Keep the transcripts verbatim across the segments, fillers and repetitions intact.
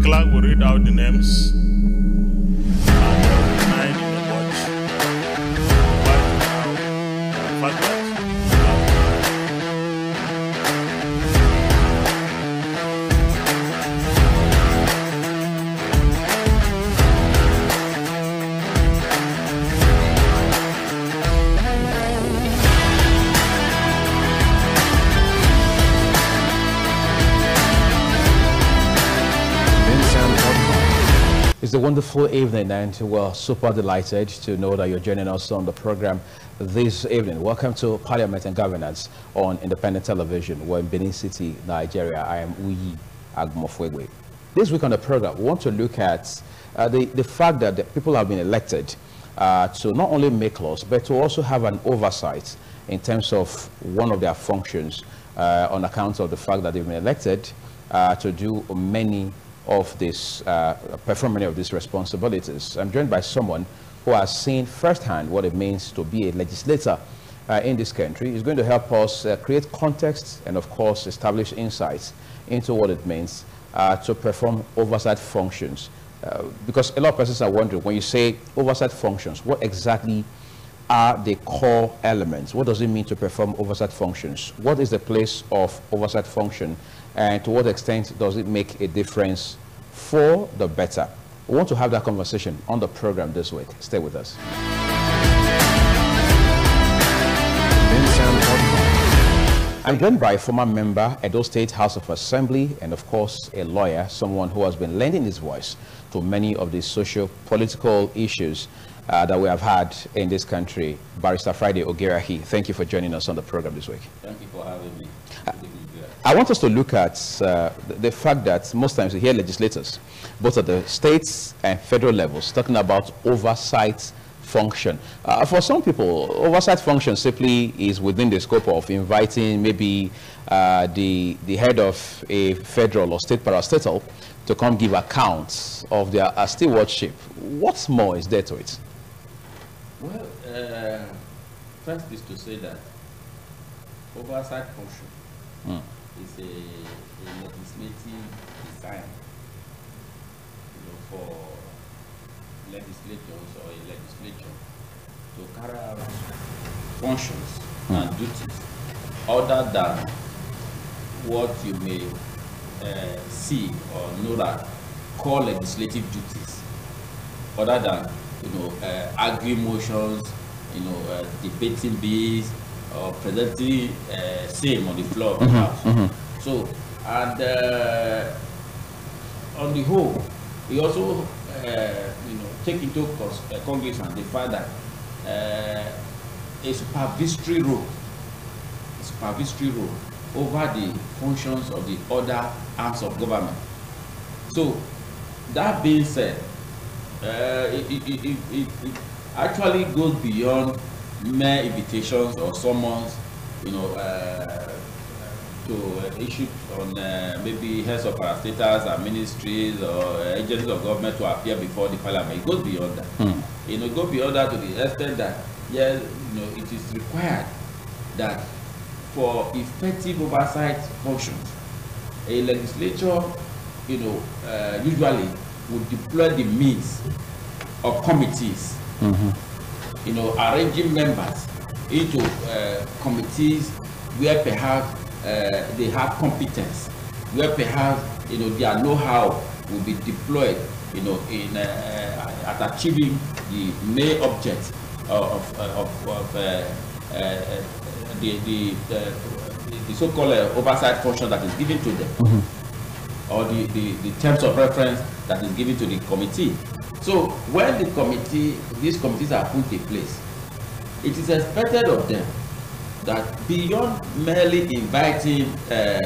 clerk will read out the names. And nine in the watch. But, fact that, It's a wonderful evening, and we're super delighted to know that you're joining us on the program this evening. Welcome to Parliament and Governance on Independent Television. We're in Benin City, Nigeria. I am Uyi Agmofwegwe. This week on the program, we want to look at uh, the, the fact that the people have been elected uh, to not only make laws, but to also have an oversight in terms of one of their functions uh, on account of the fact that they've been elected uh, to do many of this, uh, perform many of these responsibilities. I'm joined by someone who has seen firsthand what it means to be a legislator uh, in this country. He's going to help us uh, create context and, of course, establish insights into what it means uh, to perform oversight functions. Uh, because a lot of persons are wondering, when you say oversight functions, what exactly are the core elements? What does it mean to perform oversight functions? What is the place of oversight function? And to what extent does it make a difference for the better? We want to have that conversation on the program this week. Stay with us. I'm joined by a former member, Edo State House of Assembly, and of course a lawyer, someone who has been lending his voice to many of the socio-political issues uh, that we have had in this country. Barrister Friday Ogerahi, thank you for joining us on the program this week. Thank you for having me. Uh, I want us to look at uh, the, the fact that most times we hear legislators, both at the states and federal levels, talking about oversight function. Uh, for some people, oversight function simply is within the scope of inviting maybe uh, the, the head of a federal or state parastatal to come give accounts of their uh, stewardship. What more is there to it? Well, uh, first is to say that oversight function mm. is a, a legislative design, you know, for legislators or a legislature to carry out functions mm. and duties other than what you may uh, see or know that call legislative duties, other than, you know, uh, arguing motions, you know, uh, debating bills, or presenting uh, same on the floor of the mm-hmm, House. mm-hmm. So, and uh, on the whole, we also, uh, you know, take into uh, Congress and the fact that uh, a supervisory role, a supervisory role over the functions of the other arms of government. So, that being said, uh, it, it, it, it, it actually goes beyond mere invitations or summons, you know, uh, to uh, issue on uh, maybe heads of parastatals and ministries or uh, agencies of government to appear before the parliament. It goes beyond that. Mm. You know, it goes beyond that to the extent that, yes, you know, it is required that for effective oversight functions, a legislature, you know, uh, usually would deploy the means of committees. Mm-hmm. You know, arranging members into uh, committees where perhaps uh, they have competence, where perhaps, you know, their know-how will be deployed, you know, in uh, at achieving the main object of of, of uh, uh, the the the, the so-called uh, oversight function that is given to them, mm-hmm. or the, the the terms of reference that is given to the committee. So when the committee, these committees are put in place, it is expected of them that beyond merely inviting uh,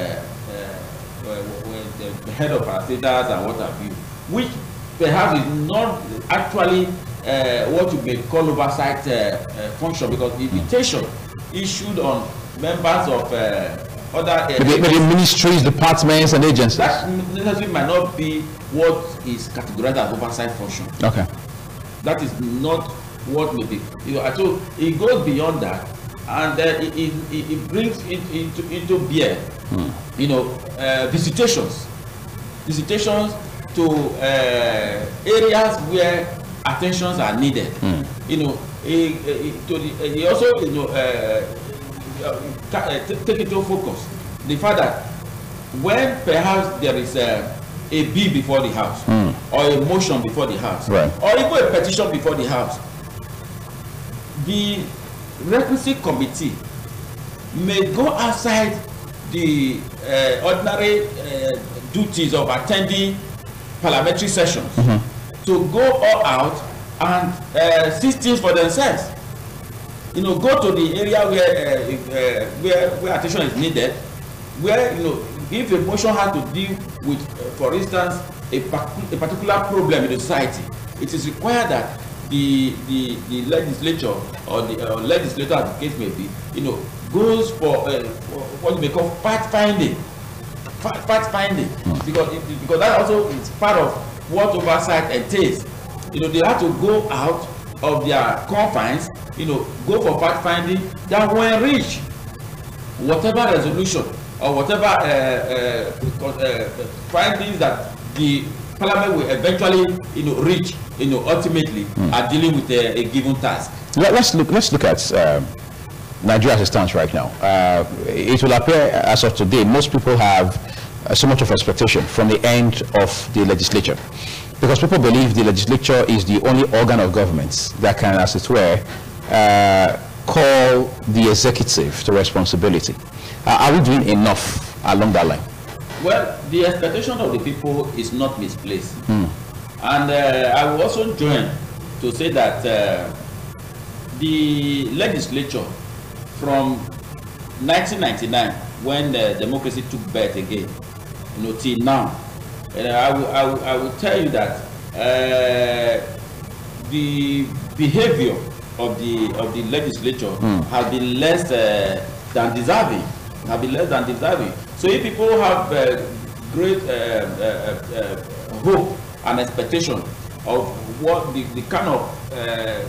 uh, uh, the head of parastatals and what have you, which perhaps is not actually uh, what you may call oversight uh, uh, function, because the invitation issued on members of uh, other uh, maybe, maybe ministries, departments, and agencies. That necessarily might not be what is categorized as oversight function. Okay. That is not what may be. You know, so it goes beyond that, and uh, it, it, it brings it into into bear. Hmm. You know, uh, visitations, visitations to uh, areas where attentions are needed. Mm. You know, he, he, to the, he also you know uh, uh, take into focus the fact that when perhaps there is a, a bill before the house, mm. or a motion before the house, right. or even a petition before the house, the requisite committee may go outside the uh, ordinary uh, duties of attending parliamentary sessions, mm-hmm. to go all out and uh, see things for themselves. You know, go to the area where uh, uh, where where attention is needed, where you know if a motion has to deal with, uh, for instance, a, a particular problem in the society, it is required that the the the legislature or the uh, legislator, as the case may be, you know, goes for, uh, for what you may call fact finding, fact, fact finding, mm. because it, because that also is part of what oversight entails. You know, they have to go out of their confines, you know, go for fact finding that will enrich whatever resolution or whatever uh, uh, uh, findings that the Parliament will eventually, you know, reach, you know, ultimately, mm. are dealing with a, a given task. Let, let's look. Let's look at uh, Nigeria as it stands right now. Uh, it will appear, as of today, most people have uh, so much of expectation from the end of the legislature, because people believe the legislature is the only organ of government that can, as it were, uh, call the executive to responsibility. Uh, are we doing enough along that line? Well, the expectation of the people is not misplaced. Mm. And uh, I will also join to say that uh, the legislature from nineteen ninety-nine, when the democracy took birth again, you know, till now, uh, I, will, I, will, I will tell you that uh, the behavior of the of the legislature mm. has been less uh, than deserving. Have been less than deserving. So if people have uh, great uh, uh, uh, hope and expectation of what the, the kind of uh,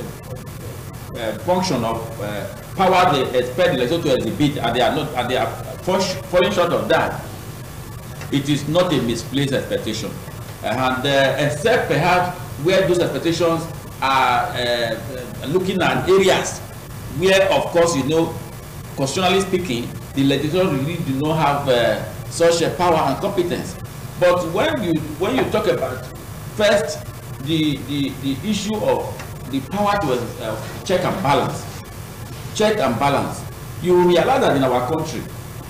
uh, function of uh, power they expect the legislature to exhibit, and they are not, and they are falling short of that, it is not a misplaced expectation. And uh, except perhaps where those expectations are uh, looking at areas where, of course, you know, constitutionally speaking, the legislature really do not have uh, such a power and competence. But when you when you talk about first the the, the issue of the power to uh, check and balance, check and balance, you realize that in our country,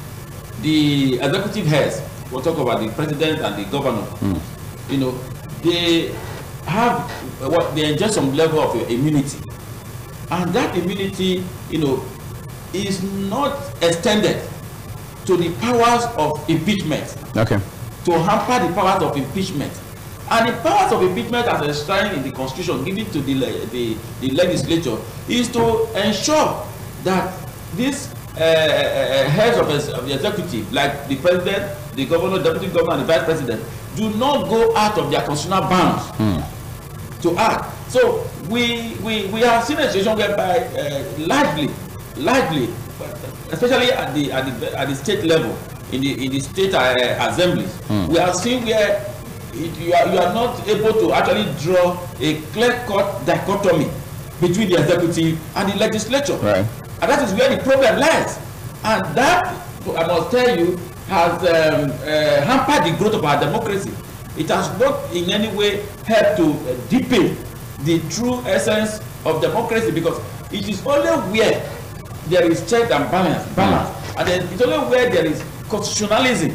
the executive heads, we'll talk about the president and the governor, mm. you know, they have what they enjoy some level of immunity, and that immunity, you know, is not extended to the powers of impeachment. Okay. To hamper the powers of impeachment. And the powers of impeachment as enshrined in the Constitution given to the, the, the legislature is to ensure that these uh, uh, heads of, of the executive, like the president, the governor, deputy governor, and the vice president, do not go out of their constitutional bounds mm. to act. So we, we, we have seen a situation whereby uh, largely largely, especially at the at the at the state level, in the in the state uh, assemblies, mm. we have seen where it, you are you are not able to actually draw a clear-cut dichotomy between the executive and the legislature, right. And that is where the problem lies. And that, I must tell you, has um, uh, hampered the growth of our democracy. It has not in any way helped to uh, deepen the true essence of democracy, because it is only where there is check and balance, balance, mm. and then it's only where there is constitutionalism,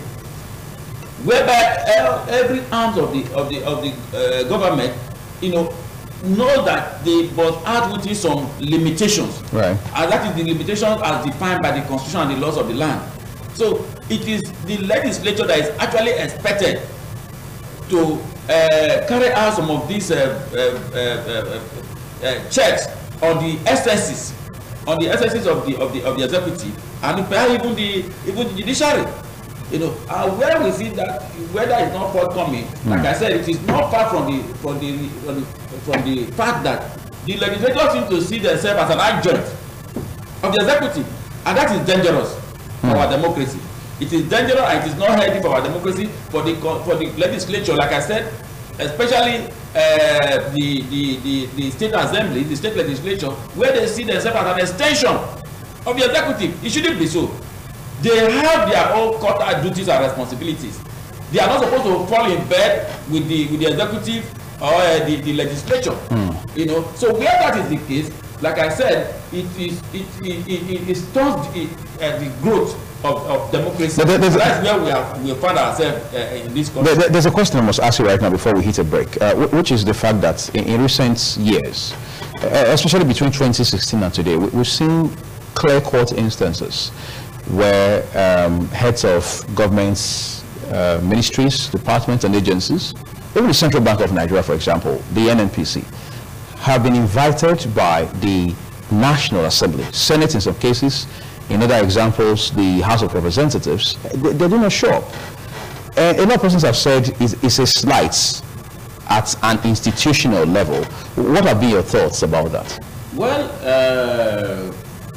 whereby every arm of the of the of the uh, government, you know, know that they must act within some limitations, right? And that is the limitations as defined by the constitution and the laws of the land. So it is the legislature that is actually expected to uh, carry out some of these uh, uh, uh, uh, uh, checks on the excesses. on the excesses of the of the of the executive, and perhaps even the even the judiciary, you know, and where we see that whether it's not forthcoming, mm. like I said, it is not far from the from the from the, from the fact that the legislature seem to see themselves as an adjunct of the executive, and that is dangerous mm. for our democracy. It is dangerous and it is not healthy for our democracy, for the for the legislature, like I said, especially uh, the, the, the, the state assembly, the state legislature, where they see themselves as an extension of the executive. It shouldn't be so. They have their own quota duties and responsibilities. They are not supposed to fall in bed with the with the executive or uh, the, the legislature. Mm. You know, so where that is the case, like I said, it is it it it, it stunts the, uh, the growth of, of democracy. But there, that's where we have we find ourselves uh, in this country. There, there's a question I must ask you right now before we hit a break, uh, which is the fact that in, in recent years, uh, especially between twenty sixteen and today, we, we've seen clear-cut instances where um, heads of governments, uh, ministries, departments, and agencies, even the Central Bank of Nigeria, for example, the N N P C, have been invited by the National Assembly, Senate in some cases, in other examples, the House of Representatives. They, they do not show up. And a lot of persons have said it's, it's a slight at an institutional level. What have been your thoughts about that? Well, uh,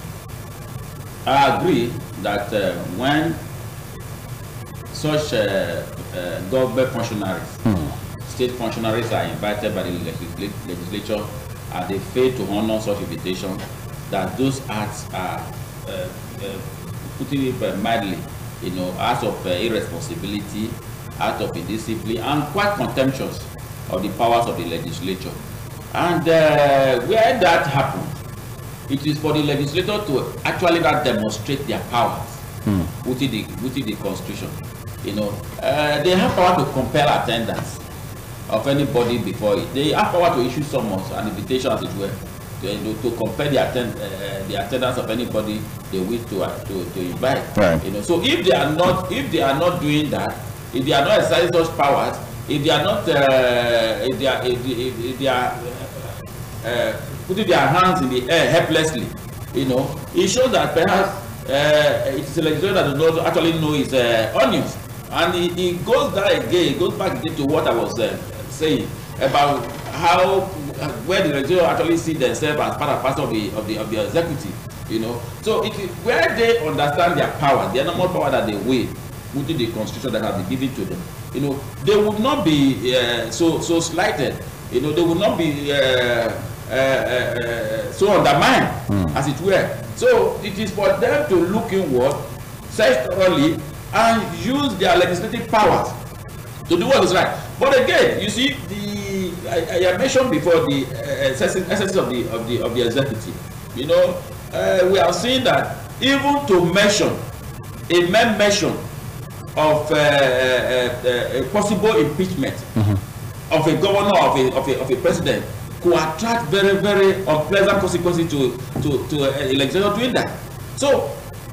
I agree that uh, when such uh, uh, government functionaries, hmm. state functionaries are invited by the legislature and they fail to honor such invitation, that those acts are, uh, uh, putting it mildly, you know, acts of uh, irresponsibility, acts of indiscipline, and quite contemptuous of the powers of the legislature. And uh, where that happens, it is for the legislator to actually not demonstrate their powers hmm. within the within the constitution. You know, uh, they have power to compel attendance of anybody before it. They have power to issue summons and invitation, as it were, to, you know, to compel the attend uh, the attendance of anybody they wish to uh, to, to invite. Right. You know, so if they are not if they are not doing that, if they are not exercising such powers, if they are not uh, if they are if, if, if they are uh, uh, putting their hands in the air helplessly, you know, it shows that perhaps uh, it's a legislator that does not actually know his uh, onions. And it, it goes down again, it goes back again to what I was uh, saying about how, uh, where the legislature actually see themselves as part and parcel of the, of the, of the executive, you know. So it is where they understand their power, the normal power that they weigh within the constitution that has been given to them, you know, they would not be uh, so, so slighted, you know, they would not be uh, Uh, uh, uh, so undermined, mm. as it were. So it is for them to look inward, search thoroughly, and use their legislative powers to do what is right. But again, you see, the I, I mentioned before the excesses of the of the of the executive. You know, uh, we have seen that even to mention a mere mention of uh, uh, uh, a possible impeachment mm-hmm. of a governor of a of a, of a president could attract very, very unpleasant consequences to, to, to a legislator doing that. So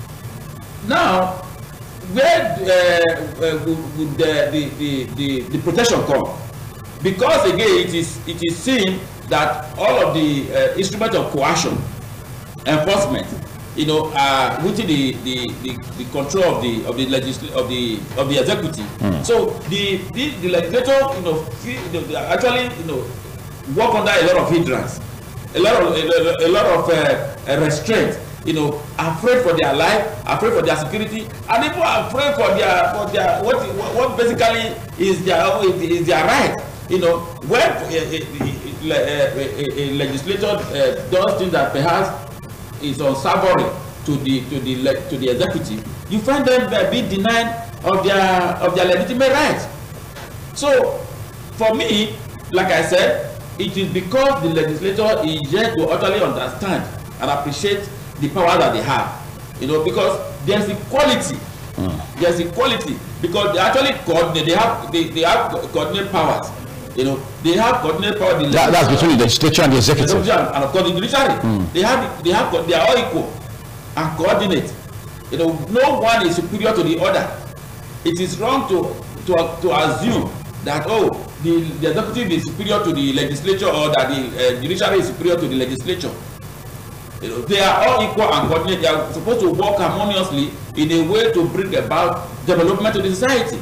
now, where uh, uh, would the, the, the, the, the protection come? Because again, it is it is seen that all of the uh, instruments of coercion, enforcement, you know, are within the, the, the, the control of the of the legisl of the of the executive. Mm. So the, the the legislator, you know, feel, you know, actually, you know, work under a lot of hindrance, a lot of a, a lot of uh, restraint, you know, afraid for their life, afraid for their security, and even afraid for their for their what what basically is their is their right. You know, when a, a, a, a legislator uh, does things that perhaps is unsavory to the to the to the executive, you find them being denied of their of their legitimate rights. So, for me, like I said, it is because the legislator is yet to utterly understand and appreciate the power that they have. You know, because there's equality. Mm. There's equality because they actually coordinate. They have they, they have coordinate powers. You know, they have coordinate power. The that, that's between the legislature and the executive. And of course, the judiciary. Mm. They have they have they are all equal and coordinate. You know, no one is superior to the other. It is wrong to to to assume that oh the, the executive is superior to the legislature or that the uh, judiciary is superior to the legislature. You know, they are all equal and coordinate. They are supposed to work harmoniously in a way to bring about development to the society.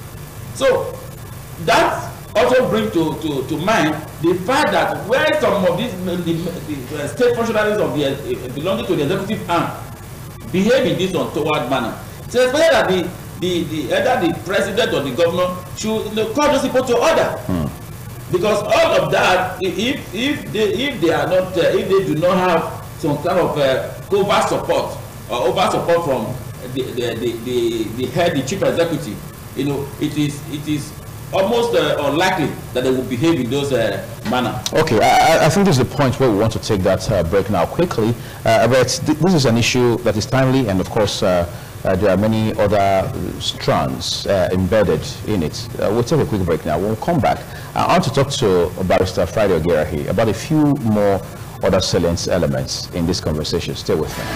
So that also brings to, to, to mind the fact that where some of these the, the, the state functionaries of the uh, belonging to the executive arm behave in this untoward manner, So it's better that the, the, the either the president or the governor should, you know, call those people to order. Hmm. Because all of that, if if they if they are not uh, if they do not have some kind of uh, covert support or over support from the the, the the the head, the chief executive, you know, it is it is almost uh, unlikely that they will behave in those uh, manner. Okay, I, I think this is the point where we want to take that uh, break now quickly. Uh, but th this is an issue that is timely, and of course, uh, uh, there are many other strands uh, embedded in it. Uh, we'll take a quick break now. When we come back, I want to talk to Barrister Friday Ogerahi about a few more other salient elements in this conversation. Stay with me.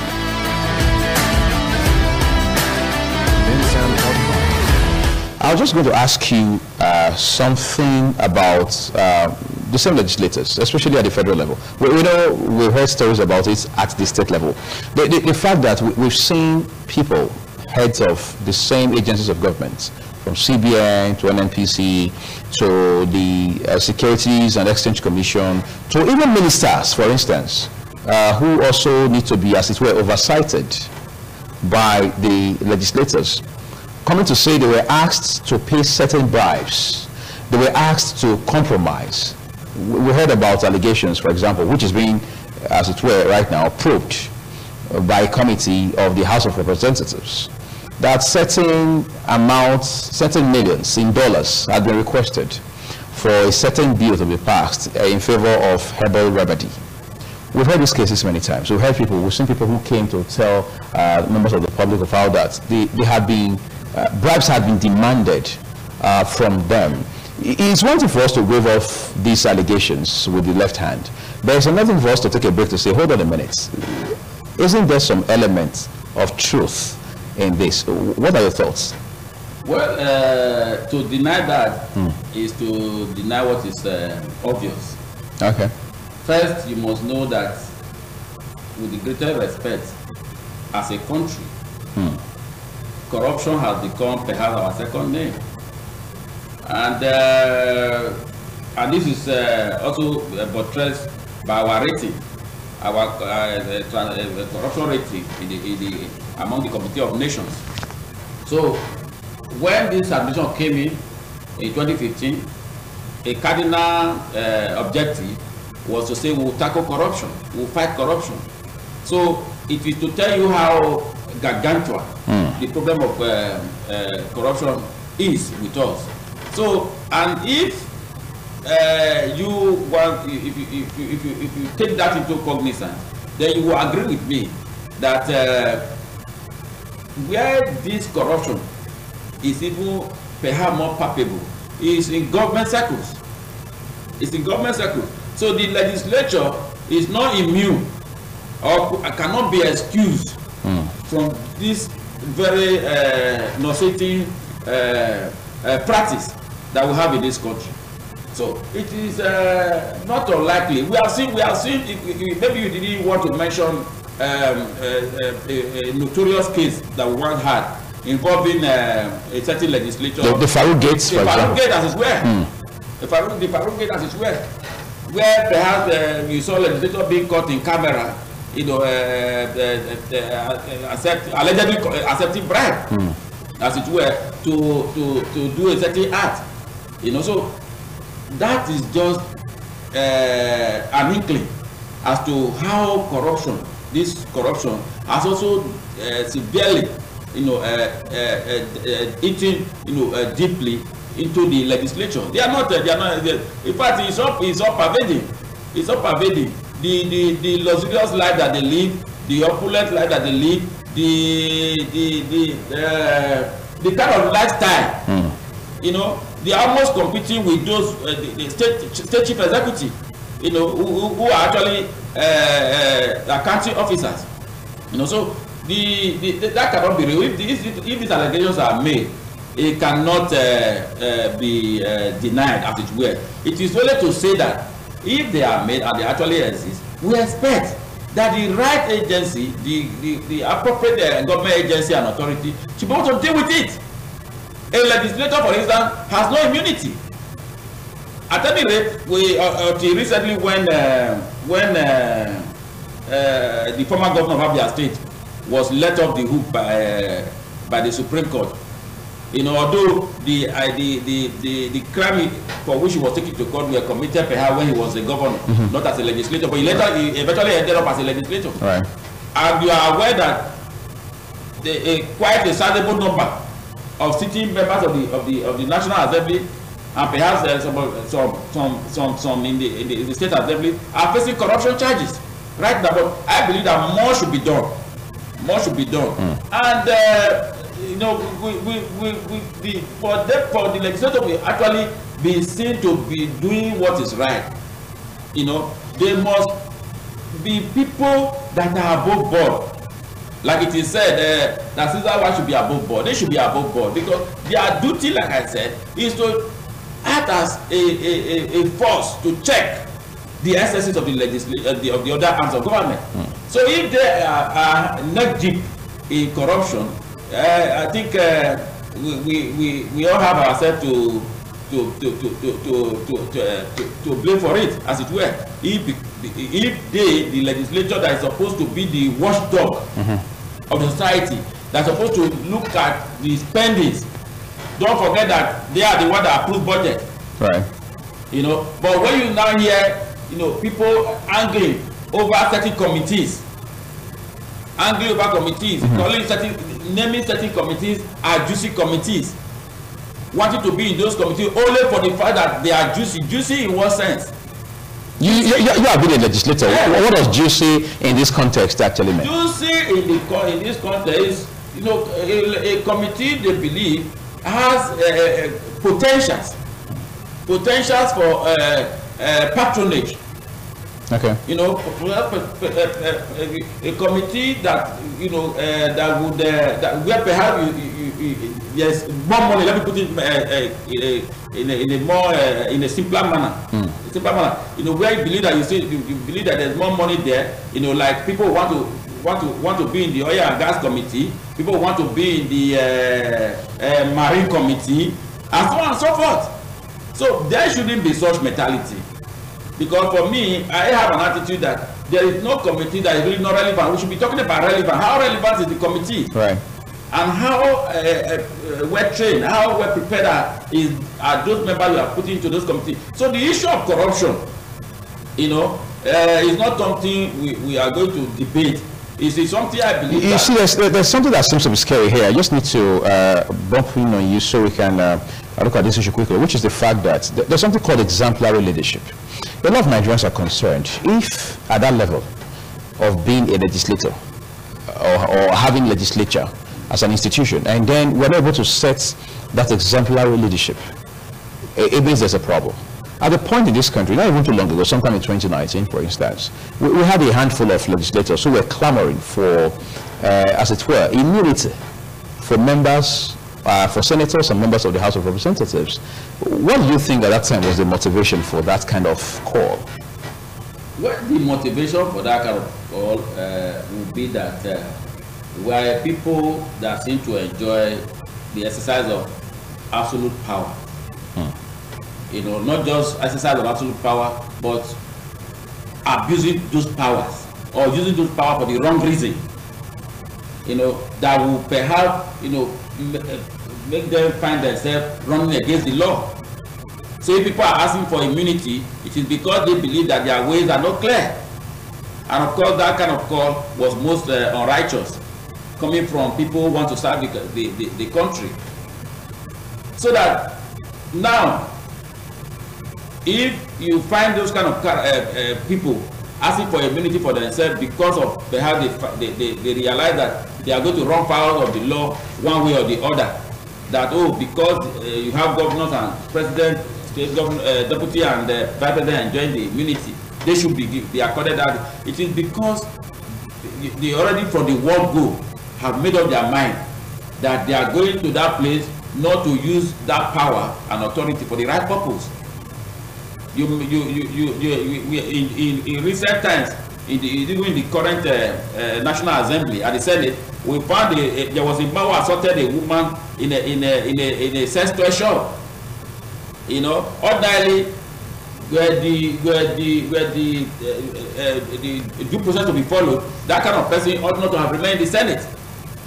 I was just going to ask you uh, something about uh, the same legislators, especially at the federal level. We, we know we've heard stories about it at the state level. The, the, the fact that we, we've seen people, heads of the same agencies of government, from C B N to N N P C to the uh, Securities and Exchange Commission to even ministers, for instance, uh, who also need to be, as it were, oversighted by the legislators, coming to say they were asked to pay certain bribes. They were asked to compromise. We heard about allegations, for example, which is being, as it were, right now, probed by a committee of the House of Representatives, that certain amounts, certain millions in dollars had been requested for a certain bill to be passed uh, in favor of herbal remedy. We've heard these cases many times. We've heard people, we've seen people who came to tell uh, members of the public of how that they, they had been, uh, bribes had been demanded uh, from them. It's one thing for us to wave off these allegations with the left hand. But it's another thing for us to take a break to say, hold on a minute. Isn't there some element of truth in this? What are your thoughts? Well, uh, to deny that hmm. is to deny what is uh, obvious. Okay. First, you must know that, with the greatest respect, as a country, hmm. corruption has become perhaps our second name. And, uh, and this is uh, also buttressed by our rating, our uh, uh, corruption rating in the, in the, among the Committee of Nations. So, when this administration came in, in twenty fifteen, a cardinal uh, objective was to say we'll tackle corruption, we'll fight corruption. So, it is to tell you how gargantuan mm. the problem of uh, uh, corruption is with us. So, and if uh, you want, if you, if, you, if, you, if you take that into cognizance, then you will agree with me that uh, where this corruption is even perhaps more palpable is in government circles. It's in government circles. So the legislature is not immune or cannot be excused mm. from this very uh, nauseating uh, uh, practice that we have in this country. So it is uh, not unlikely. We have seen, we have seen. If, if, maybe you didn't want to mention um, a, a, a notorious case that we once had involving uh, a certain legislature. The, the Farouk Gates, the for Farouk example. Gate as it were. Mm. The Farouk, the Farouk Gate as it were, where perhaps uh, you saw legislator being caught in camera, you know, uh, uh, uh, accept, allegedly accepting bribe, mm. as it were, to to to do a certain act. You know, so that is just uh, an inkling as to how corruption, this corruption, has also uh, severely, you know, uh, uh, uh, eaten, you know, uh, deeply into the legislature. They are not. Uh, they are not. They, in fact, it's up. It's up pervading. It's up pervading. The the the luxurious life that they live, the opulent life that they live, the the the uh, the kind of lifestyle. Mm. You know, they are almost competing with those uh, the, the state state chief executive, you know, who, who are actually uh, uh, accounting officers. You know, so the, the, the that cannot be real. If, if, if these allegations are made, it cannot uh, uh, be uh, denied as it were. It is only to say that if they are made and they actually exist, we expect that the right agency, the the, the appropriate uh, government agency and authority should be able to deal with it. A legislator, for instance, has no immunity. At any rate, we uh, uh, recently when uh, when uh, uh, the former governor of Abia State was let off the hook by uh, by the Supreme Court. You know, although the, uh, the, the, the, the crime for which he was taken to court were committed perhaps when he was a governor, mm-hmm. not as a legislator, but he later he eventually ended up as a legislator. Right. And you are aware that the, a, quite a sizable number of sitting members of the of the of the National Assembly and perhaps uh, some, some some some some in the, in the in the State Assembly are facing corruption charges right now. But I believe that more should be done. More should be done. Mm. And uh, you know, we we we, we the, for the for the legislature will actually be seen to be doing what is right. You know, they must be people that are above board. Like it is said uh, that Caesar one should be above board. They should be above board because their duty, like I said, is to act as a, a, a, a force to check the excesses of the legislature, uh, the, of the other arms of government. Mm. So if they are, are neck deep in corruption, uh, I think uh, we, we, we all have ourselves to to to to to to to, uh, to, to blame for it, as it were. If if they, the legislature that is supposed to be the watchdog mm-hmm. of the society, that's supposed to look at the spendings, don't forget that they are the one that approve budget. Right. You know, but when you now hear, you know, people angry over certain committees, angry over committees, mm-hmm. calling certain, naming certain committees are juicy committees, wanting to be in those committees only for the fact that they are juicy. Juicy in what sense? You, you, you have been a legislator. Yeah. What does juicy in this context actually mean? Juicy in, the, in this context, you know, a, a committee they believe has uh, potentials, potentials for uh, uh, patronage. Okay. You know, a, a, a committee that you know uh, that would uh, that where perhaps you, you, you, yes more money. Let me put it uh, uh, in, a, in, a, in a more uh, in a simpler manner. Mm. Simpler manner. You know, where you believe that you see you, you believe that there's more money there. You know, like people want to want to want to be in the oil and gas committee. People want to be in the uh, uh, marine committee, and so on and so forth. So there shouldn't be such mentality. Because for me, I have an attitude that there is no committee that is really not relevant. We should be talking about relevant. How relevant is the committee? Right. And how uh, uh, well trained, how well prepared are, is, are those members you are putting into those committees? So the issue of corruption, you know, uh, is not something we, we are going to debate. It's something I believe. You see, there's, there's something that seems to be scary here. I just need to uh, bump in on you so we can uh, look at this issue quickly, which is the fact that there's something called exemplary leadership. A lot of Nigerians are concerned if at that level of being a legislator or, or having legislature as an institution, and then we're not able to set that exemplary leadership, it, it means there's a problem. At the point in this country, not even too long ago, sometime in twenty nineteen, for instance, we, we had a handful of legislators who were clamoring for, uh, as it were, immunity for members, uh, for senators and members of the House of Representatives. What do you think at that time was the motivation for that kind of call? Well, the motivation for that kind of call uh, would be that uh, we are people that seem to enjoy the exercise of absolute power. Hmm. You know, not just exercise of absolute power, but abusing those powers or using those powers for the wrong reason. You know, that will perhaps, you know, make them find themselves running against the law. So if people are asking for immunity, it is because they believe that their ways are not clear. And of course, that kind of call was most uh, unrighteous, coming from people who want to serve the, the, the, the country. So that now, if you find those kind of uh, uh, people asking for immunity for themselves because of perhaps they, they, they realize that they are going to run foul of the law one way or the other, that oh, because uh, you have governors and president, state governor, uh, deputy and uh, vice president enjoying the immunity, they should be, be accorded that. It is because they already from the word go have made up their mind that they are going to that place not to use that power and authority for the right purpose. You, you, you, you, you, you in, in, in recent times, in the, even in the current uh, uh, National Assembly at the Senate, we found a, a, there was a man who assaulted a woman in a in a in a, in a sex toy shop. You know, ordinarily, where the where the where the uh, uh, the due process to be followed, that kind of person ought not to have remained in the Senate.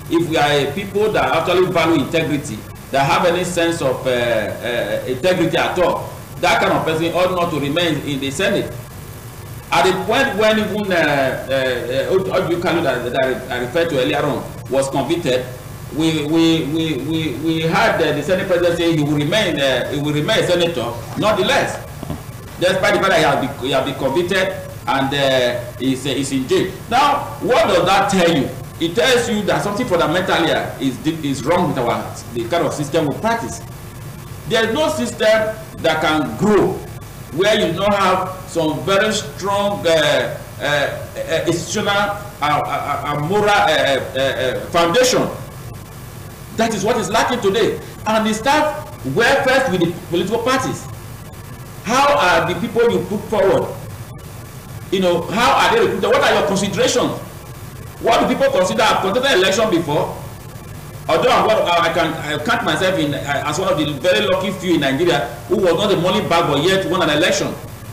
if we are a people that actually value integrity, that have any sense of uh, uh, integrity at all, that kind of person ought not to remain in the Senate. At the point when even uh, uh, uh, Kalu that, that I referred to earlier on was convicted, we we we we, we had uh, the Senate president say he will remain uh, he will remain a senator. Nonetheless, despite the fact that he has been, he has been convicted and uh, is uh, is in jail. Now, what does that tell you? It tells you that something fundamentally is is wrong with our the kind of system we practice. There is no system that can grow where you don't have some very strong uh, uh, uh, institutional and uh, uh, uh, moral uh, uh, uh, foundation. That is what is lacking today. And the staff were first with the political parties. How are the people you put forward? You know, how are they recruited? What are your considerations? What do people consider? I've contested an election before. Although I'm, I can I count myself in uh, as one of the very lucky few in Nigeria who was not a money bag but yet won an election.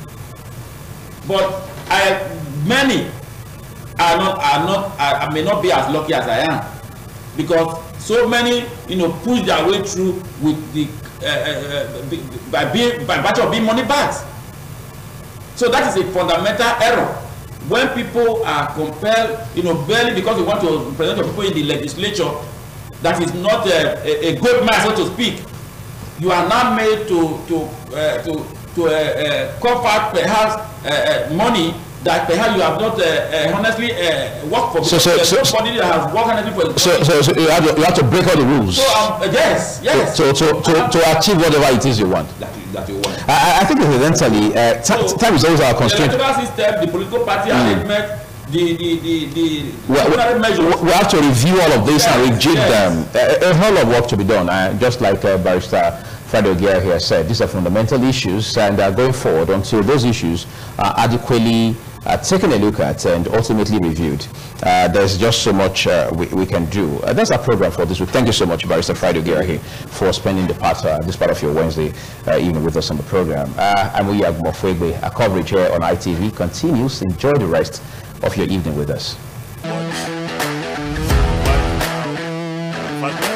But I many are not are not I, I may not be as lucky as I am, because so many you know push their way through with the uh, uh, by being by virtue of being money bags. So that is a fundamental error. When people are compelled, you know, barely because they want to present your people in the legislature, that is not a, a, a good man, so to speak. You are now made to to uh, to to uh, uh, cough out perhaps uh, uh, money that perhaps you have not uh, uh, honestly uh, worked for. So, so, there's so, nobody that has worked honestly for. So, so, so you, have to, you have to break all the rules. So um, uh, yes, yes. So, so, to, to, to achieve whatever it is you want. That you, that you want. I, I think evidently, uh, so, time is always our constraint. The electoral system, the political party mm. arrangement. The the the the well, we, we have to review all of this yes, and rejig yes. them. A, a whole lot of work to be done. Uh, just like uh, Barrister Friday Ogiera here said, these are fundamental issues, and uh, going forward until those issues are adequately uh, taken a look at and ultimately reviewed, uh, there's just so much uh, we, we can do. Uh, that's our program for this week. Thank you so much, Barrister Friday Ogiera here, for spending the part uh, this part of your Wednesday uh, evening with us on the program. Uh, I'm Uya Mofwegbe. Our coverage here on I T V continues. Enjoy the rest of your evening with us. Watch. Watch.